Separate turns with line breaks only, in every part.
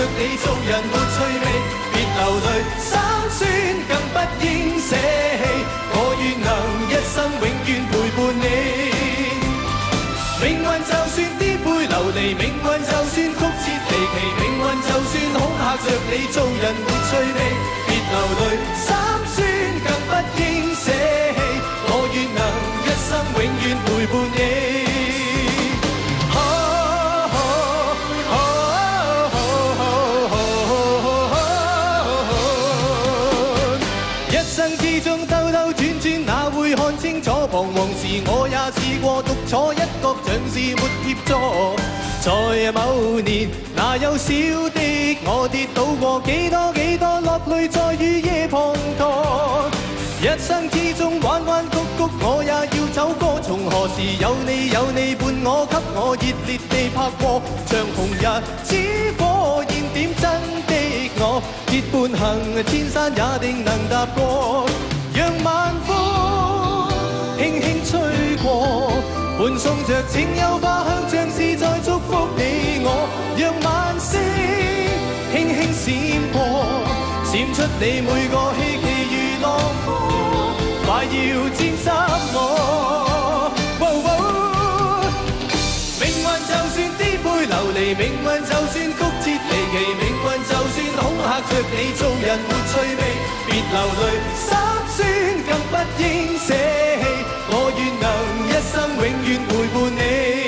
你做人沒趣味，別流淚，心酸更不應捨棄。我願能一生永遠陪伴你。命運就算顛沛流離，命運就算曲折離奇，命運就算恐嚇着你做人沒趣味，別流淚，心酸更不應捨棄。我願能一生永遠陪伴你。看清楚彷徨時，我也試過獨坐一角，像是沒協助。在某年，那幼小的我跌倒過幾多落淚，在雨夜滂沱。一生之中彎彎曲曲，我也要走過。從何時有你伴我，給我熱烈地拍過。像紅日之火焰點真的我，結伴行千山也定能踏過。讓晚風輕輕吹過，伴送着清幽花香，像是在祝福你我。讓晚星輕輕閃過，閃出你每個希冀如浪花，快要沾濕我。命運就算顛沛流離，命運就算曲折離奇，命運就算恐嚇着你做人沒趣味，別流淚，心酸更不應捨棄。我願能一生永遠陪伴你。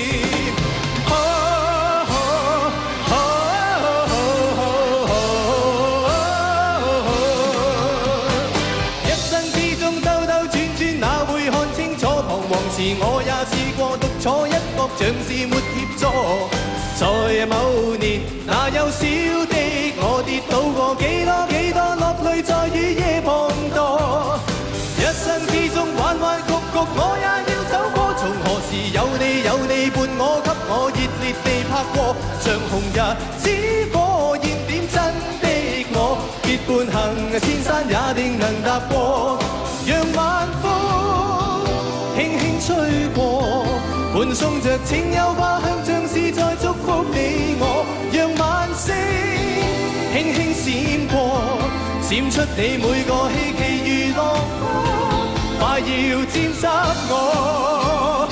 一生之中兜兜轉轉，哪會看清楚彷徨時，我也試過獨坐一角，像是沒協助。在某年，那幼小的我跌倒過幾多落淚，在雨夜滂沱。一生之中彎彎曲曲，我也要走過。從何時有你伴我，給我熱烈地拍過。像紅日之火焰點真的我，結伴行千山也定能踏過。讓晚風輕輕吹過，伴送着清幽花香，像是在祝福你我。讓晚星輕輕閃過，閃出你每個希冀如浪花，快要沾濕我。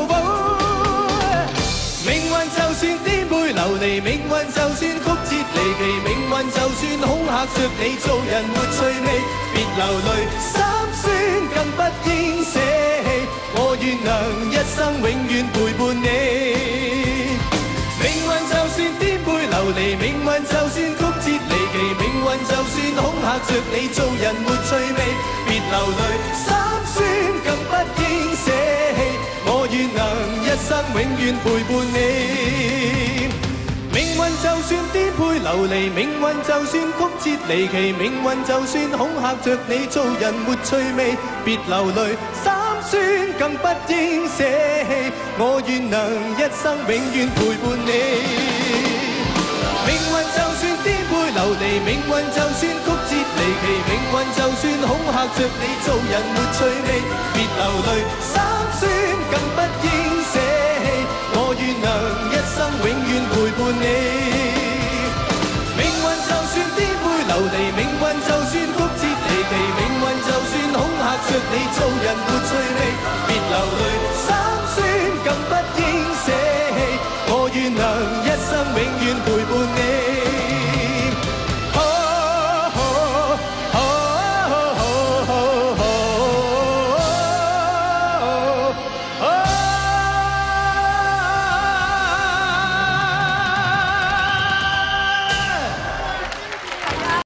命運就算顛沛流離，命運就算曲折離奇，命運就算恐嚇着你做人沒趣味，別流淚，心酸更不應捨棄。我願能一生永遠陪伴你。命運就算顛沛流離，命運就算曲折離奇，命運就算恐嚇着你做人沒趣味，別流淚，心酸更不應捨棄。我願能一生永遠陪伴你。命運就算顛沛流離，命運就算曲折離奇，命運就算恐嚇着你做人沒趣味，別流淚，心酸更不應捨棄。我願能一生永遠陪伴你。命運就算顛沛流離，命運就算曲折離奇，命運就算恐嚇着你做人沒趣味，別流淚，心酸更不應捨棄。我願能一生永遠陪伴你。命運就算顛沛流離，命運就算曲折離奇，命運就算恐嚇着你做人沒趣味，別流淚，心酸更不應捨棄。我願能一生永遠陪伴你。